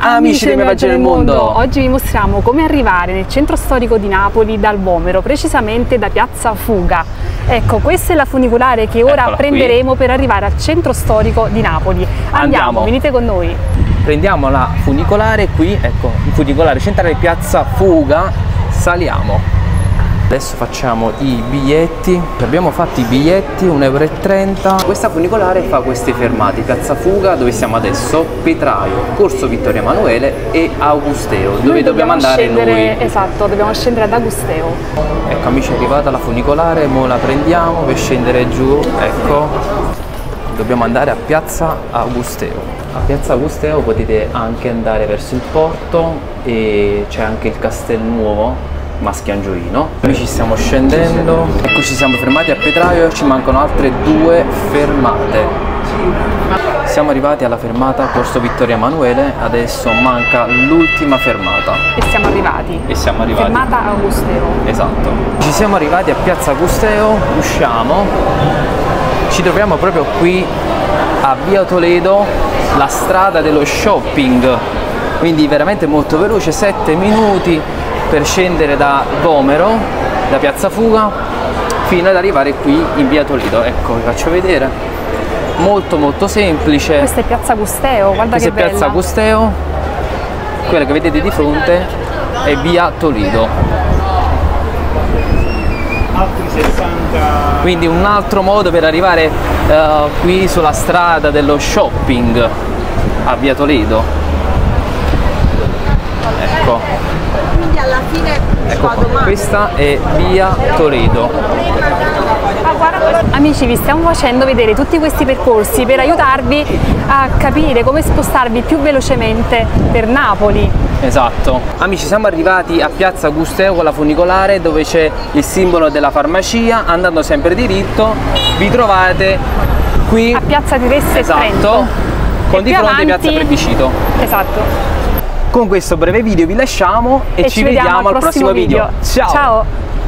Amici del mio viaggio nel mondo! Oggi vi mostriamo come arrivare nel centro storico di Napoli dal Vomero, precisamente da Piazza Fuga. Ecco, questa è la funicolare che ora prenderemo per arrivare al centro storico di Napoli. Andiamo, venite con noi. Prendiamo la funicolare qui, ecco, funicolare centrale Piazza Fuga, saliamo. Adesso facciamo i biglietti, abbiamo fatto i biglietti, 1,30 €. Questa funicolare fa queste fermate: Piazza Fuga, dove siamo adesso, Petraio, Corso Vittorio Emanuele e Augusteo, dove dobbiamo andare noi. Esatto, dobbiamo scendere ad Augusteo. Ecco amici, è arrivata la funicolare, mo la prendiamo per scendere giù, ecco. Dobbiamo andare a Piazza Augusteo. A Piazza Augusteo potete anche andare verso il porto e c'è anche il Castelnuovo Maschiangioino. Noi ci stiamo scendendo, ecco, ci siamo fermati a Petraio, ci mancano altre 2 fermate. Siamo arrivati alla fermata Corso Vittorio Emanuele, adesso manca l'ultima fermata. E siamo arrivati. Fermata Augusteo. Esatto. Ci siamo arrivati a Piazza Augusteo, usciamo, ci troviamo proprio qui a Via Toledo, la strada dello shopping, quindi veramente molto veloce, 7 minuti per scendere da Vomero, da Piazza Fuga, fino ad arrivare qui in Via Toledo. Ecco, vi faccio vedere, molto semplice. Questa è Piazza Augusteo, guarda che bella. Piazza Augusteo, quella che vedete di fronte è Via Toledo. Quindi un altro modo per arrivare qui sulla strada dello shopping a Via Toledo. Ecco. Alla fine ecco qua, questa è Via Toledo. Amici, vi stiamo facendo vedere tutti questi percorsi per aiutarvi a capire come spostarvi più velocemente per Napoli. Esatto. Amici, siamo arrivati a Piazza Augusteo con la funicolare, dove c'è il simbolo della farmacia. Andando sempre diritto vi trovate qui a Piazza Teresse. Esatto, con di fronte Piazza Plebiscito. Esatto. Con questo breve video vi lasciamo e ci vediamo al prossimo video. Ciao!